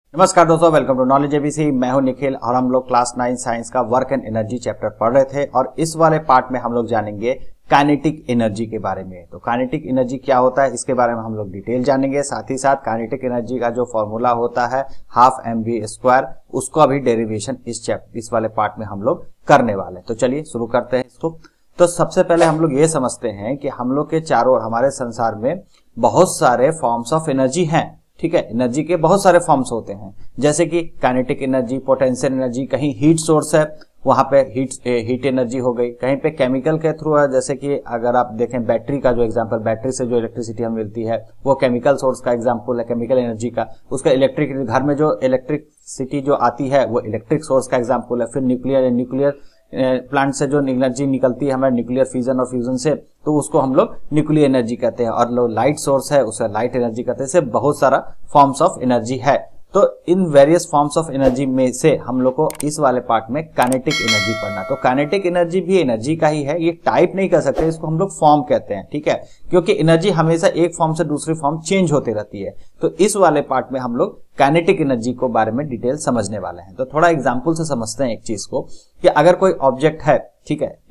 नमस्कार दोस्तों, welcome to knowledge ABC. मैं हूं निखिल और हम लोग क्लास 9 साइंस का वर्क एंड एनर्जी चैप्टर पढ़ रहे थे और इस वाले पार्ट में हम लोग जानेंगे काइनेटिक एनर्जी के बारे में। तो काइनेटिक एनर्जी क्या होता है इसके बारे में हम लोग डिटेल जानेंगे। साथ ही साथ काइनेटिक एनर्जी का जो फॉर्मूला होता है हाफ mv², उसको अभी डेरिवेशन इस वाले पार्ट में हम लोग करने वाले। तो चलिए शुरू करते हैं इसको। तो सबसे पहले हम लोग ये समझते हैं कि हम लोग के चारों ओर हमारे संसार में बहुत सारे फॉर्म्स ऑफ एनर्जी हैं। ठीक है, एनर्जी के बहुत सारे फॉर्म्स होते हैं, जैसे कि काइनेटिक एनर्जी, पोटेंशियल एनर्जी, कहीं हीट सोर्स है वहां पे हीट एनर्जी हो गई, कहीं पे केमिकल के थ्रू है, जैसे कि अगर आप देखें बैटरी का जो एग्जांपल, बैटरी से जो इलेक्ट्रिसिटी हमें मिलती है वो केमिकल सोर्स का एग्जांपल है, केमिकल एनर्जी का। उसका इलेक्ट्रिक, घर में जो इलेक्ट्रिसिटी जो आती है वो इलेक्ट्रिक सोर्स का एग्जांपल है। फिर न्यूक्लियर प्लांट से जो एनर्जी निकलती है हमारे न्यूक्लियर फिजन और फ्यूजन से, तो उसको हम लोग न्यूक्लियर एनर्जी कहते हैं। और लाइट सोर्स है उसे लाइट एनर्जी कहते हैं। इससे बहुत सारा फॉर्म्स ऑफ एनर्जी है। तो इन वेरियस फॉर्म्स ऑफ एनर्जी में से हम लोग को इस वाले पार्ट में काइनेटिक एनर्जी पढ़ना। तो काइनेटिक एनर्जी भी एनर्जी का ही है, ये टाइप नहीं कर सकते, इसको हम लोग फॉर्म कहते हैं। ठीक है, क्योंकि एनर्जी हमेशा एक फॉर्म से दूसरी फॉर्म चेंज होती रहती है। तो इस वाले पार्ट में हम लोग काइनेटिक एनर्जी को बारे में डिटेल समझने वाले हैं। तो थोड़ा एग्जाम्पल से समझते हैं एक चीज को, कि अगर कोई ऑब्जेक्ट है, ठीक है,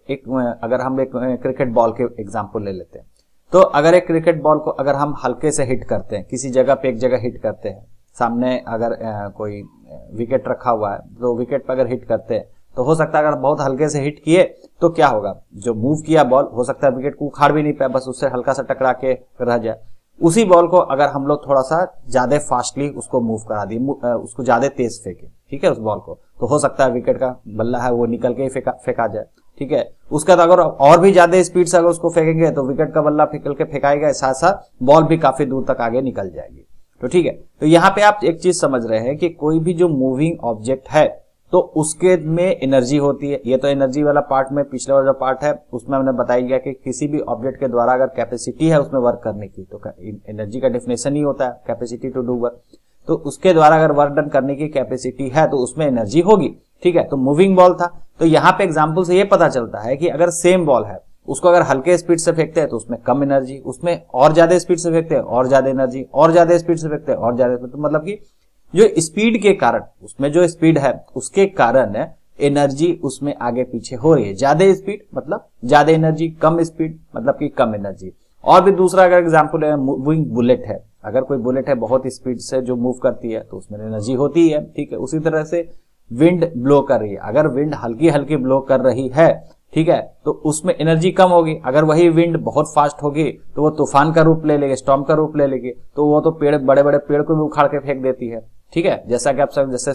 अगर हम एक क्रिकेट बॉल के एग्जाम्पल ले लेते हैं, तो अगर एक क्रिकेट बॉल को अगर हम हल्के से हिट करते हैं, किसी जगह पे एक जगह हिट करते हैं, सामने अगर कोई विकेट रखा हुआ है तो विकेट पर अगर हिट करते हैं तो हो सकता है अगर बहुत हल्के से हिट किए तो क्या होगा, जो मूव किया बॉल हो सकता है विकेट को उखाड़ भी नहीं पाए, बस उससे हल्का सा टकरा के रह जाए। उसी बॉल को अगर हम लोग थोड़ा सा ज्यादा फास्टली उसको मूव करा दिए, उसको ज्यादा तेज फेंके, ठीक है, उस बॉल को, तो हो सकता है विकेट का बल्ला है वो निकल के ही फेंका जाए। ठीक है, उसका तो अगर और भी ज्यादा स्पीड से अगर उसको फेंकेंगे तो विकेट का बल्ला निकल के फेंकाएगा, साथ साथ बॉल भी काफी दूर तक आगे निकल जाएगी। तो ठीक है, तो यहाँ पे आप एक चीज समझ रहे हैं कि कोई भी जो मूविंग ऑब्जेक्ट है तो उसके में एनर्जी होती है। ये तो एनर्जी वाला पार्ट में, पिछले वाला जो पार्ट है उसमें हमने बताया गया कि किसी भी ऑब्जेक्ट के द्वारा अगर कैपेसिटी है उसमें वर्क करने की, तो एनर्जी का डेफिनेशन ही होता है कैपेसिटी टू डू वर्क। तो उसके द्वारा अगर वर्क डन करने की कैपेसिटी है तो उसमें एनर्जी होगी। ठीक है, तो मूविंग बॉल था, तो यहाँ पे एग्जाम्पल से ये पता चलता है कि अगर सेम बॉल है उसको अगर हल्के स्पीड से फेंकते हैं तो उसमें कम एनर्जी, उसमें और ज्यादा स्पीड से फेंकते हैं और ज्यादा एनर्जी, और ज्यादा स्पीड से फेंकते हैं और ज्यादा, तो मतलब कि जो स्पीड के कारण, उसमें जो स्पीड है उसके कारण एनर्जी उसमें आगे पीछे हो रही है। ज्यादा स्पीड मतलब ज्यादा एनर्जी, कम स्पीड मतलब कि कम एनर्जी। और भी दूसरा अगर एग्जांपल है, मूविंग बुलेट है, अगर कोई बुलेट है बहुत स्पीड से जो मूव करती है तो उसमें एनर्जी होती है। ठीक है, उसी तरह से विंड ब्लो कर रही है, अगर विंड हल्की हल्की ब्लो कर रही है, ठीक है, तो उसमें एनर्जी कम होगी। अगर वही विंड बहुत फास्ट होगी तो वो तूफान का रूप ले लेगी, स्टॉर्म का रूप ले लेगी, तो वो तो बड़े बड़े पेड़ को भी उखाड़ के फेंक देती है। ठीक है, जैसा कि आप सब, जैसे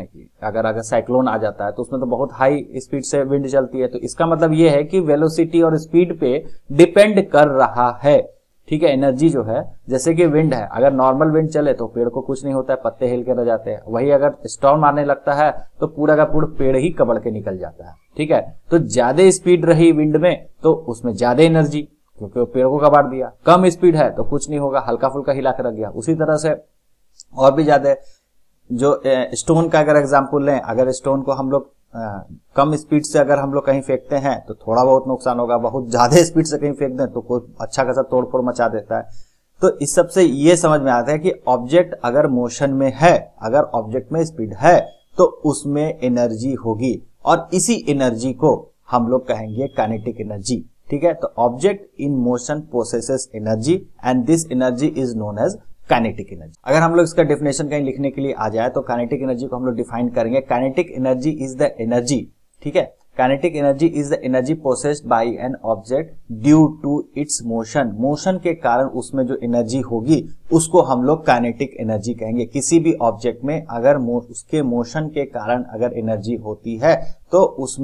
अगर साइक्लोन आ जाता है तो उसमें तो बहुत हाई स्पीड से विंड चलती है। तो इसका मतलब ये है कि वेलोसिटी और स्पीड पे डिपेंड कर रहा है। ठीक है, एनर्जी जो है, जैसे कि विंड है, अगर नॉर्मल विंड चले तो पेड़ को कुछ नहीं होता है, पत्ते हिल के रह जाते हैं। वही अगर स्टॉर्म आने लगता है तो पूरा का पूरा पेड़ ही कबड़ के निकल जाता है। ठीक है, तो ज्यादा स्पीड रही विंड में तो उसमें ज्यादा एनर्जी, क्योंकि वो पेड़ को कबाड़ दिया। कम स्पीड है तो कुछ नहीं होगा, हल्का फुल्का हिला के रख गया। उसी तरह से और भी ज्यादा, जो स्टोन का अगर एग्जाम्पल लें, अगर स्टोन को हम लोग कम स्पीड से अगर हम लोग कहीं फेंकते हैं तो थोड़ा बहुत नुकसान होगा, बहुत ज्यादा स्पीड से कहीं फेंक दें तो कोई अच्छा खासा तोड़फोड़ मचा देता है। तो इस सब से ये समझ में आता है कि ऑब्जेक्ट अगर मोशन में है, अगर ऑब्जेक्ट में स्पीड है तो उसमें एनर्जी होगी, और इसी एनर्जी को हम लोग कहेंगे काइनेटिक एनर्जी। ठीक है, तो object in motion possesses energy and this energy is known as kinetic energy. अगर हम लोग इसका डेफिनेशन कहीं लिखने के लिए आ जाए तो काइनेटिक एनर्जी को हम लोग डिफाइन करेंगे, kinetic energy is the energy, ठीक है, kinetic energy is the energy possessed by an object due to its motion. Motion के कारण उसमें जो एनर्जी होगी उसको हम लोग काइनेटिक एनर्जी कहेंगे। किसी भी ऑब्जेक्ट में अगर उसके मोशन के कारण अगर एनर्जी होती है तो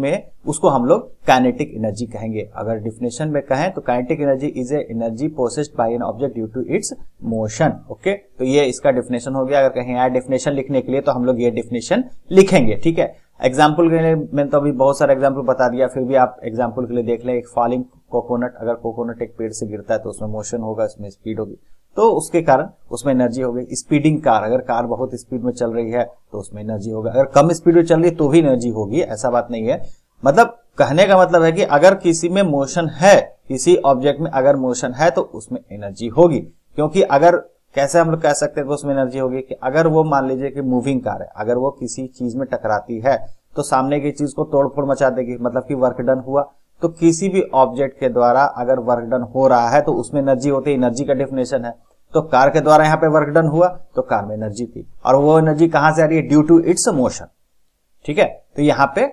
उसको हम लोग काइनेटिक एनर्जी कहेंगे। अगर डिफिनेशन में कहें तो kinetic energy is a energy possessed by an object due to its motion. Okay, तो ये इसका डिफिनेशन हो गया। अगर कहीं आया डिफिनेशन लिखने के लिए तो हम लोग ये डिफिनेशन लिखेंगे। ठीक है, एग्जाम्पल के लिए मैंने तो अभी बहुत सारे एग्जाम्पल बता दिया, फिर भी आप एग्जाम्पल के लिए देख लें। एक फॉलिंग कोकोनट, अगर कोकोनट एक पेड़ से गिरता है तो उसमें मोशन होगा, उसमें स्पीड होगी, तो उसके कारण उसमें एनर्जी होगी। स्पीडिंग कार, अगर कार बहुत स्पीड में चल रही है तो उसमें एनर्जी होगा, अगर कम स्पीड में चल रही है तो भी एनर्जी होगी, ऐसा बात नहीं है। मतलब कहने का मतलब है कि अगर किसी में मोशन है, किसी ऑब्जेक्ट में अगर मोशन है तो उसमें एनर्जी होगी, क्योंकि अगर कैसे हम लोग कह सकते हैं कि उसमें एनर्जी होगी कि अगर वो मान लीजिए कि मूविंग कार है, अगर वो किसी चीज में टकराती है तो सामने की चीज को तोड़फोड़ मचा देगी, मतलब कि वर्क डन हुआ। तो किसी भी ऑब्जेक्ट के द्वारा अगर वर्क डन हो रहा है तो उसमें एनर्जी होती है, एनर्जी का डेफिनेशन है। तो कार के द्वारा यहाँ पे वर्क डन हुआ तो कार में एनर्जी थी, और वो एनर्जी कहां से आ रही है? Due to its motion. ठीक है, तो यहाँ पे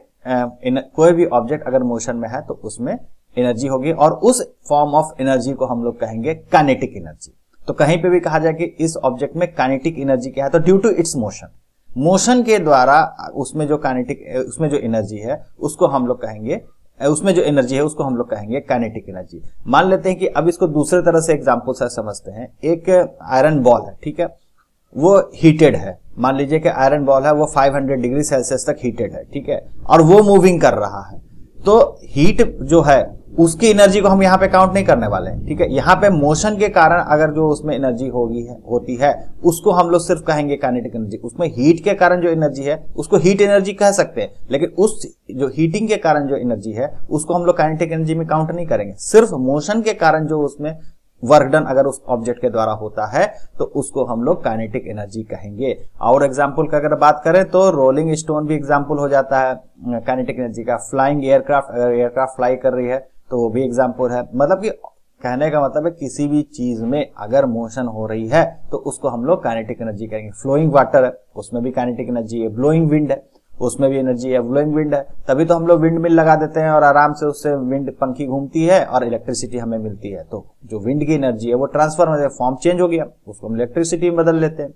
कोई भी ऑब्जेक्ट अगर मोशन में है तो उसमें एनर्जी होगी, और उस फॉर्म ऑफ एनर्जी को हम लोग कहेंगे काइनेटिक एनर्जी। तो कहीं पे भी कहा जाए कि इस ऑब्जेक्ट में काइनेटिक एनर्जी क्या है, तो due to its motion, motion के द्वारा उसमें जो उसमें जो एनर्जी है उसको हम लोग कहेंगे, उसमें जो एनर्जी है उसको हम लोग कहेंगे काइनेटिक एनर्जी। मान लेते हैं कि अब इसको दूसरे तरह से एग्जांपल से समझते हैं। एक आयरन बॉल है, ठीक है, वो हीटेड है। मान लीजिए कि आयरन बॉल है वो 500 डिग्री सेल्सियस तक हीटेड है, ठीक है, और वो मूविंग कर रहा है। तो हीट जो है उसकी एनर्जी को हम यहाँ पे काउंट नहीं करने वाले हैं, ठीक है। यहाँ पे मोशन के कारण अगर जो उसमें एनर्जी होती है उसको हम लोग सिर्फ कहेंगे काइनेटिक एनर्जी। उसमें हीट के कारण जो एनर्जी है उसको हीट एनर्जी कह सकते हैं, लेकिन उस जो हीटिंग के कारण जो एनर्जी है उसको हम लोग काइनेटिक एनर्जी में काउंट नहीं करेंगे। सिर्फ मोशन के कारण जो उसमें वर्क डन अगर उस ऑब्जेक्ट के द्वारा होता है तो उसको हम लोग काइनेटिक एनर्जी कहेंगे। और एग्जांपल का अगर बात करें तो रोलिंग स्टोन भी एग्जांपल हो जाता है काइनेटिक एनर्जी का। फ्लाइंग एयरक्राफ्ट, अगर एयरक्राफ्ट फ्लाई कर रही है तो वो भी एग्जांपल है। मतलब कि कहने का मतलब है किसी भी चीज में अगर मोशन हो रही है तो उसको हम लोग काइनेटिक एनर्जी कहेंगे। फ्लोइंग वाटर है उसमें भी काइनेटिक एनर्जी है। ब्लोइंग विंड है उसमें भी एनर्जी है। ब्लोइंग विंड है तभी तो हम लोग विंड मिल लगा देते हैं और आराम से उससे विंड पंखी घूमती है और इलेक्ट्रिसिटी हमें मिलती है। तो जो विंड की एनर्जी है वो ट्रांसफर हो जाए, फॉर्म चेंज हो गया, उसको हम इलेक्ट्रिसिटी में बदल लेते हैं।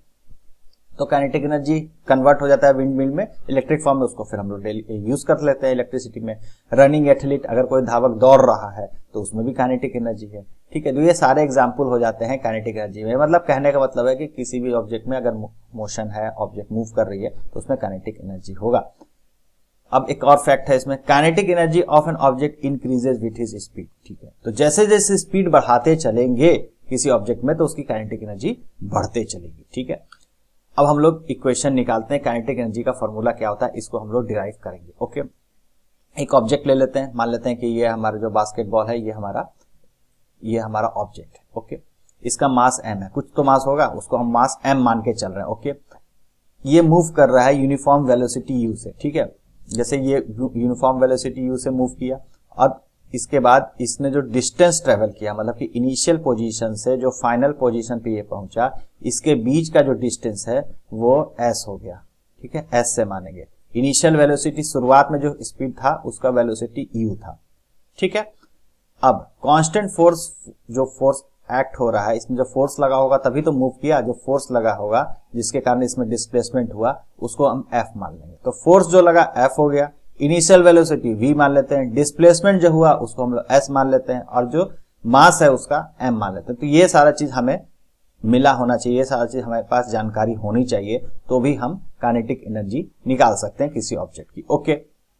तो काइनेटिक एनर्जी कन्वर्ट हो जाता है विंड मिल में इलेक्ट्रिक फॉर्म में, उसको फिर हम लोग डेली यूज कर लेते हैं इलेक्ट्रिसिटी में। रनिंग एथलीट, अगर कोई धावक दौड़ रहा है तो उसमें भी काइनेटिक एनर्जी है, ठीक है। तो ये सारे एग्जाम्पल हो जाते हैं काइनेटिक एनर्जी में। मतलब कहने का मतलब है कि किसी भी ऑब्जेक्ट में अगर मोशन है, ऑब्जेक्ट मूव कर रही है तो उसमें काइनेटिक एनर्जी होगा। अब एक और फैक्ट है इसमें, kinetic energy of an object increases with his speed, ठीक है। तो जैसे जैसे स्पीड बढ़ाते चलेंगे किसी ऑब्जेक्ट में तो उसकी काइनेटिक एनर्जी बढ़ते चलेगी, ठीक है। अब हम लोग इक्वेशन निकालते हैं, काइनेटिक एनर्जी का फॉर्मूला क्या होता है इसको हम लोग डिराइव करेंगे, ओके। एक ऑब्जेक्ट ले लेते हैं, मान लेते हैं कि ये हमारा जो बास्केटबॉल है ये हमारा ऑब्जेक्ट है, ओके। इसका मास m है, कुछ तो मास होगा, उसको हम मास m मान के चल रहे हैं, ओके। ये मूव कर रहा है यूनिफॉर्म वेलोसिटी u से, ठीक है। जैसे ये यूनिफॉर्म वेलोसिटी u से मूव किया और इसके बाद इसने जो डिस्टेंस ट्रेवल किया, मतलब कि इनिशियल पोजीशन से जो फाइनल पोजीशन पे ये पहुंचा, इसके बीच का जो डिस्टेंस है वो s हो गया, ठीक है। s से मानेंगे। इनिशियल वेलोसिटी, शुरुआत में जो स्पीड था उसका वेलोसिटी u था, ठीक है। अब कांस्टेंट फोर्स, जो फोर्स एक्ट हो रहा है, इसमें जो फोर्स लगा होगा तभी तो मूव किया, जो फोर्स लगा होगा जिसके कारण इसमें डिस्प्लेसमेंट हुआ उसको हम f मान लेंगे। तो फोर्स जो लगा f हो गया, इनिशियल वेलोसिटी v मान लेते हैं, डिस्प्लेसमेंट जो हुआ उसको हम लोग s मान लेते हैं, और जो मास है उसका m मान लेते हैं। तो ये सारा चीज हमें मिला होना चाहिए, ये सारा चीज हमारे पास जानकारी होनी चाहिए, तो भी हम काइनेटिक एनर्जी निकाल सकते हैं किसी ऑब्जेक्ट की, ओके,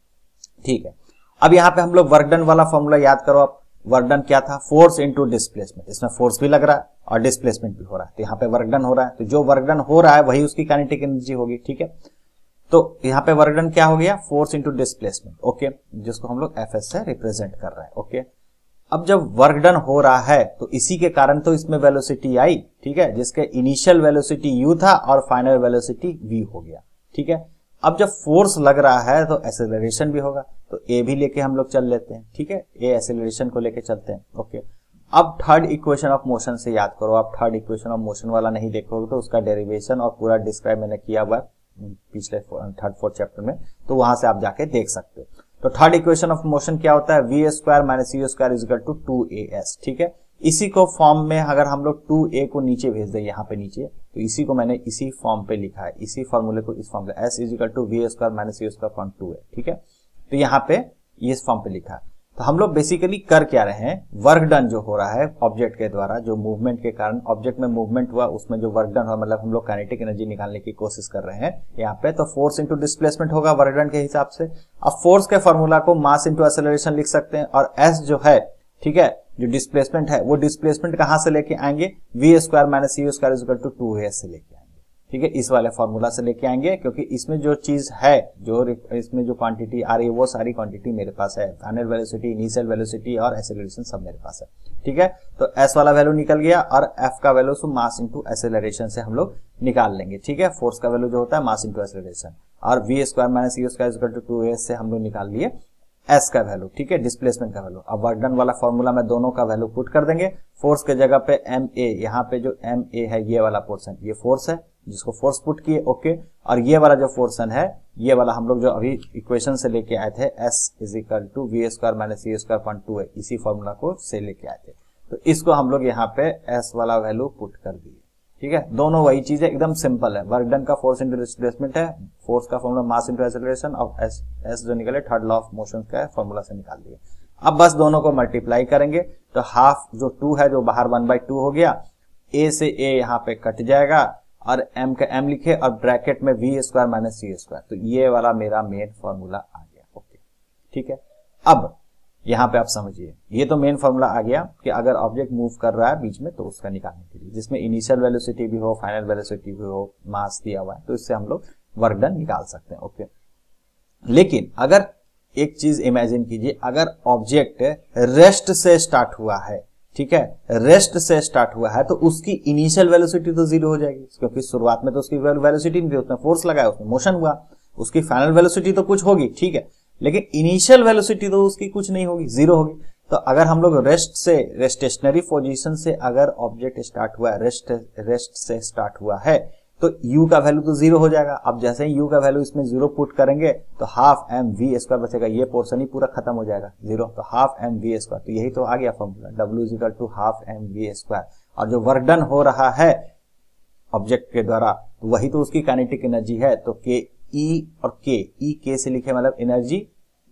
ठीक है। अब यहाँ पे हम लोग वर्क डन वाला फॉर्मूला याद करो। आप वर्क डन क्या था? Force into displacement. इसमें फोर्स भी लग रहा है और डिस्प्लेसमेंट भी हो रहा है, तो यहाँ पे वर्क डन हो रहा है, तो जो वर्क डन हो रहा है वही उसकी काइनेटिक एनर्जी होगी, ठीक है। तो यहाँ पे वर्क डन क्या हो गया? फोर्स इनटू डिस्प्लेसमेंट, ओके, जिसको हम लोग एफएस से रिप्रेजेंट कर रहे हैं, ओके। अब जब वर्क डन हो रहा है तो इसी के कारण तो इसमें वेलोसिटी आई, ठीक है, जिसके इनिशियल वेलोसिटी u था और फाइनल वेलोसिटी v हो गया, ठीक है। अब जब फोर्स लग रहा है तो एक्सेलरेशन भी होगा, तो a भी लेके हम लोग चल लेते हैं, ठीक है, a एक्सेलरेशन को लेके चलते हैं, ओके। अब थर्ड इक्वेशन ऑफ मोशन से याद करो। आप थर्ड इक्वेशन ऑफ मोशन वाला नहीं देखोगे तो उसका डेरिवेशन और पूरा डिस्क्राइब मैंने किया हुआ पिछले थर्ड फोर्थ चैप्टर में, तो वहां से आप जाके देख सकते हो। तो थर्ड इक्वेशन ऑफ मोशन क्या होता है? We square minus u square is equal to 2as, ठीक है। इसी को फॉर्म में अगर हम लोग 2a को नीचे भेज दें, यहाँ पे नीचे, तो इसी को मैंने इसी फॉर्म पे लिखा है, इसी फॉर्मूले को इस फॉर्म पे, s is equal to v square minus u square upon 2a, ठीक है। तो यहाँ पे इस फॉर्म पे लिखा है। तो हम लोग बेसिकली कर क्या रहे हैं? वर्क डन जो हो रहा है ऑब्जेक्ट के द्वारा, जो मूवमेंट के कारण ऑब्जेक्ट में मूवमेंट हुआ उसमें जो वर्क डन हुआ, मतलब हम लोग काइनेटिक एनर्जी निकालने की कोशिश कर रहे हैं यहाँ पे। तो फोर्स इंटू डिस्प्लेसमेंट होगा वर्क डन के हिसाब से। अब फोर्स के फॉर्मूला को मास इंटू एक्सेलरेशन लिख सकते हैं, और s जो है, ठीक है, जो डिस्प्लेसमेंट है वो डिस्प्लेसमेंट कहां से लेके आएंगे? V square minus u square is equal to 2as से लेके आएंगे, ठीक है, इस वाले फॉर्मूला से लेके आएंगे, क्योंकि इसमें जो चीज है, जो इसमें जो क्वांटिटी आ रही है वो सारी क्वांटिटी मेरे पास है। फाइनल वेलोसिटी, इनिशियल वेलोसिटी और एक्सेलरेशन सब मेरे पास है। ठीक है, तो एस वाला वैल्यू निकल गया और एफ का वैल्यू मास इंटू एक्सेलरेशन से हम लोग निकाल लेंगे। ठीक है, फोर्स का वैल्यू जो होता है मास इंटू एक्सेलरेशन, और v square minus C square equal to 2s से हम लोग निकाल लिए एस का वैल्यू। ठीक है, डिस्प्लेसमेंट का वैल्यू। अब वर्क डन वाला फॉर्मूला में दोनों का वैल्यू पुट कर देंगे। फोर्स के जगह पे एम ए, यहाँ पे जो एम ए है ये वाला पोर्शन, ये फोर्स है जिसको फोर्स पुट किए, ओके। और ये वाला जो पोर्शन है, ये वाला हम लोग जो अभी इक्वेशन से लेके आए थे, s is equal to v square minus C square upon 2 है, इसी फॉर्मूला को से लेके आए थे। तो इसको हम लोग यहाँ पे एस वाला वैल्यू पुट कर दिए। ठीक है, दोनों वही चीज है, एकदम सिंपल है। वर्क डन का फोर्स इंटू डिस्प्लेसमेंट है, फोर्स का फॉर्मूला मास इंटू एक्सेलरेशन, और एस जो निकले थर्ड लॉ ऑफ मोशन का फॉर्मूला से निकाल दिए। अब बस दोनों को मल्टीप्लाई करेंगे तो हाफ जो 2 है जो बाहर 1/2 हो गया, ए से ए यहाँ पे कट जाएगा और एम का एम लिखे और ब्रैकेट में वी स्क्वायर माइनस सी स्क्वायर, तो ये वाला मेरा मेन फॉर्मूला आ गया। ओके, ठीक है। अब यहाँ पे आप समझिए, ये तो मेन फॉर्मूला आ गया कि अगर ऑब्जेक्ट मूव कर रहा है बीच में तो उसका निकालने के लिए, जिसमें इनिशियल वेलोसिटी भी हो, फाइनल वेलोसिटी भी हो, मास दिया हुआ है, तो इससे हम लोग वर्क डन निकाल सकते हैं। ओके, लेकिन अगर एक चीज इमेजिन कीजिए, अगर ऑब्जेक्ट रेस्ट से स्टार्ट हुआ है, ठीक है, रेस्ट से स्टार्ट हुआ है, तो उसकी इनिशियल वेलोसिटी तो 0 हो जाएगी, क्योंकि शुरुआत में तो उसकी वेलोसिटी नहीं थी, उसने फोर्स लगाया, उसमें मोशन हुआ, उसकी फाइनल वेलोसिटी तो कुछ होगी, ठीक है, लेकिन इनिशियल वेलोसिटी तो उसकी कुछ नहीं होगी, 0 होगी। तो अगर हम लोग स्टेशनरी पोजीशन से अगर ऑब्जेक्ट स्टार्ट हुआ है, रेस्ट से स्टार्ट हुआ है, तो u का वैल्यू तो 0 हो जाएगा। अब जैसे ही u का वैल्यू इसमें 0 पुट करेंगे तो हाफ एम वी स्क्वायर बचेगा, ये पोर्शन ही पूरा खत्म हो जाएगा 0, तो हाफ एम वी स्क्वायर, तो यही तो आ गया formula, W is equal to half M we square. और जो वर्क डन हो रहा है ऑब्जेक्ट के द्वारा, तो वही तो उसकी काइनेटिक एनर्जी है। तो के ई और के से लिखे मतलब energy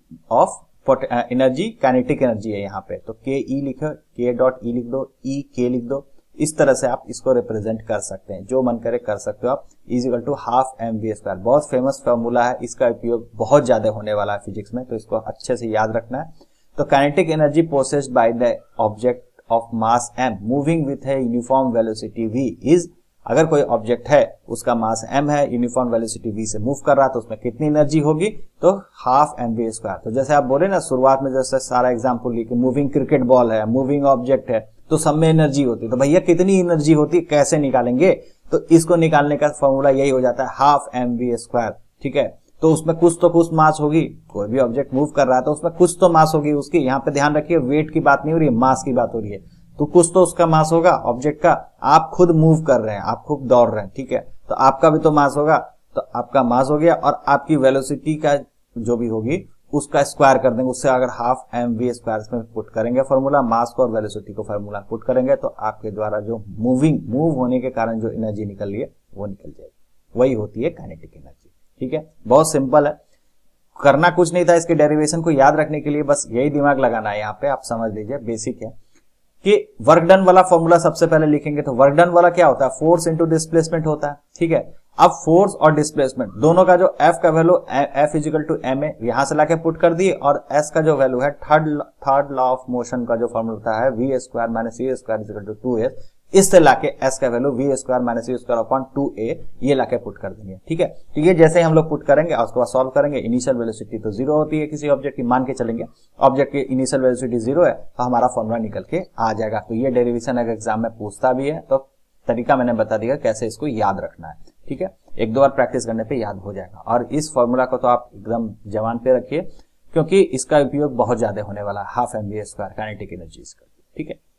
of energy, kinetic energy है यहाँ पे, तो के ई लिखो, के डॉट ई लिख दो, ई के लिख दो, इस तरह से आप इसको रिप्रेजेंट कर सकते हैं, जो मन करे कर सकते हो आप। Is equal to half M we square, बहुत फेमस फॉर्मूला है, इसका उपयोग बहुत ज्यादा होने वाला है फिजिक्स में, तो इसको अच्छे से याद रखना है। तो kinetic energy possessed by the object of mass m moving with a uniform velocity v is, अगर कोई ऑब्जेक्ट है उसका मास m है, यूनिफॉर्म वेलोसिटी v से मूव कर रहा है, तो उसमें कितनी एनर्जी होगी, तो हाफ एम वी स्क्वायर। तो जैसे आप बोले ना शुरुआत में, जैसे सारा एग्जाम्पल लिखे, मूविंग क्रिकेट बॉल है, मूविंग ऑब्जेक्ट है, तो सब में एनर्जी होती है, तो भैया कितनी एनर्जी होती है, कैसे निकालेंगे, तो इसको निकालने का फॉर्मूला यही हो जाता है हाफ एम वी स्क्वायर। ठीक है, तो उसमें कुछ मास होगी, कोई भी ऑब्जेक्ट मूव कर रहा है तो उसमें कुछ तो मास होगी उसकी, यहाँ पे ध्यान रखिए वेट की बात नहीं हो रही है, मास की बात हो रही है, तो कुछ तो उसका मास होगा ऑब्जेक्ट का। आप खुद मूव कर रहे हैं, आप खुद दौड़ रहे हैं, ठीक है, तो आपका भी तो मास होगा, तो आपका मास हो गया, और आपकी वेलोसिटी का जो भी होगी उसका स्क्वायर कर देंगे, उससे अगर हाफ एम वी स्क्वायर में पुट करेंगे फॉर्मूला, मास को और वेलोसिटी को फॉर्मूला पुट करेंगे, तो आपके द्वारा जो मूव होने के कारण जो एनर्जी निकल रही है वो निकल जाएगी, वही होती है काइनेटिक एनर्जी। ठीक है, बहुत सिंपल है, करना कुछ नहीं था, इसके डेरिवेशन को याद रखने के लिए बस यही दिमाग लगाना है, यहाँ पे आप समझ लीजिए, बेसिक है कि वर्क डन वाला फॉर्मूला सबसे पहले लिखेंगे। तो वर्क डन वाला क्या होता है, फोर्स इंटू डिस्प्लेसमेंट होता है। ठीक है, अब फोर्स और डिस्प्लेसमेंट दोनों का जो F का value F equal to M A यहां से लाके पुट कर दिए, और S का जो वैल्यू है थर्ड लॉ ऑफ मोशन का जो फॉर्मूला होता है we square minus C square equal to 2s, इससे लाके S का वैल्यू वी स्क्वायर माइनस सी स्क्वायर अपॉन 2a ये लाके पुट कर देंगे। ठीक है, तो ये जैसे ही हम लोग पुट करेंगे और उसके बाद सॉल्व करेंगे, इनिशियल वेलोसिटी तो 0 होती है किसी ऑब्जेक्ट की, मान के चलेंगे ऑब्जेक्ट की इनिशियल वेलोसिटी 0 है, तो हमारा फॉर्मूला निकल के आ जाएगा। तो ये डेरिवेशन अगर एग्जाम में पूछता भी है तो तरीका मैंने बता दिया कैसे इसको याद रखना है। ठीक है, एक दो बार प्रैक्टिस करने पे याद हो जाएगा, और इस फॉर्मूला को तो आप एकदम जवान पे रखिए, क्योंकि इसका उपयोग बहुत ज्यादा होने वाला है, half M we square kinetic energy का। ठीक है,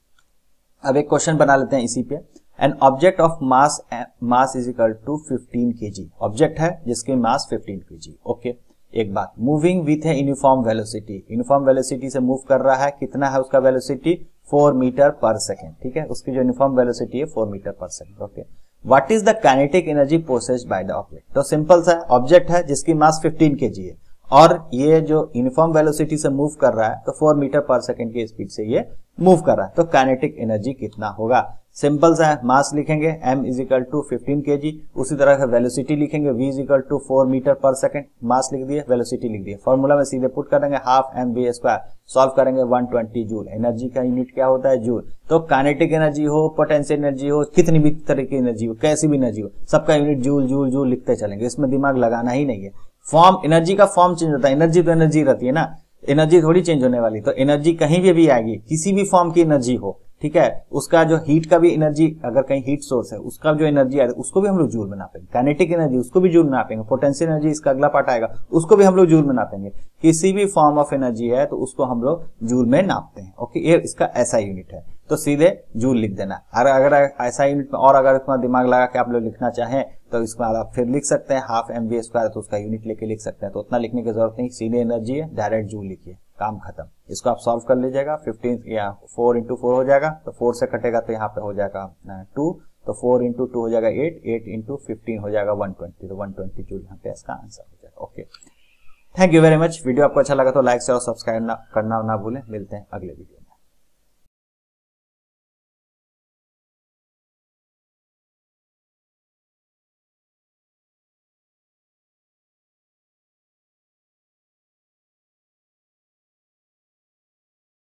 अब एक क्वेश्चन बना लेते हैं इसी पे। An object of mass is equal to 15 kg, object है जिसकी मास 15 kg। ओके, एक बात, moving with a uniform velocity, uniform velocity से मूव कर रहा है, कितना है उसका वेलोसिटी, 4 मीटर पर सेकेंड। ठीक है, उसकी जो यूनिफॉर्म वेलोसिटी है 4 metre per second. Okay, what is the kinetic energy possessed by the object, तो सिंपल सा ऑब्जेक्ट है जिसकी मास 15 kg है, और ये जो यूनिफॉर्म वेलोसिटी से मूव कर रहा है, तो 4 मीटर पर सेकेंड की स्पीड से ये मूव कर रहा है, तो काइनेटिक एनर्जी कितना होगा। सिंपल सा है, मास लिखेंगे m is equal to 15 kg, उसी तरह से वेलोसिटी लिखेंगे v is equal to 4 metre per second, mass लिख दिए, वेलोसिटी लिख दिए, फॉर्मूला में सीधे पुट करेंगे हाफ mv स्क्वायर, सॉल्व करेंगे 120 जूल। एनर्जी का यूनिट क्या होता है? जूल। तो काइनेटिक एनर्जी हो, पोटेंशियल एनर्जी हो, कितनी भी तरह की एनर्जी हो, कैसी भी एनर्जी हो, सबका यूनिट जूल जूल जूल लिखते चलेंगे, इसमें दिमाग लगाना ही नहीं है। फॉर्म, एनर्जी का फॉर्म चेंज होता है, एनर्जी तो एनर्जी रहती है ना, एनर्जी थोड़ी चेंज होने वाली। तो एनर्जी कहीं भी आएगी, किसी भी फॉर्म की एनर्जी हो, ठीक है, उसका जो हीट का भी एनर्जी, अगर कहीं हीट सोर्स है उसका जो एनर्जी आएगा उसको भी हम लोग जूल में नापेंगे, काइनेटिक एनर्जी उसको भी जूल में नापेंगे, पोटेंशियल एनर्जी इसका अगला पार्ट आएगा उसको भी हम लोग जूल में नापेंगे। किसी भी फॉर्म ऑफ एनर्जी है तो उसको हम लोग जूल में नापते हैं। ओके, ये इसका ऐसा यूनिट है, तो सीधे जूल लिख देना। अगर ऐसा यूनिट में और अगर इतना दिमाग लगा के आप लोग लिखना चाहें तो इसके बाद आप फिर लिख सकते हैं हाफ mv स्क्वायर, तो उसका यूनिट लेके लिख सकते हैं। तो उतना लिखने की जरूरत नहीं, सीधे एनर्जी है, डायरेक्ट जूल लिखिए, काम खत्म। इसको आप सॉल्व कर लीजिएगा, 15 या 4 इंटू 4 हो जाएगा, तो 4 से कटेगा तो यहाँ पे हो जाएगा 2, तो 4 इंटू 2 हो जाएगा 8, 8 इंटू 15 हो जाएगा 120, तो 120 जूल यहाँ पे इसका आंसर हो जाएगा। Okay, thank you very much. Video आपको अच्छा लगा तो लाइक शेयर और सब्सक्राइब करना ना भूलें। मिलते हैं अगले वीडियो।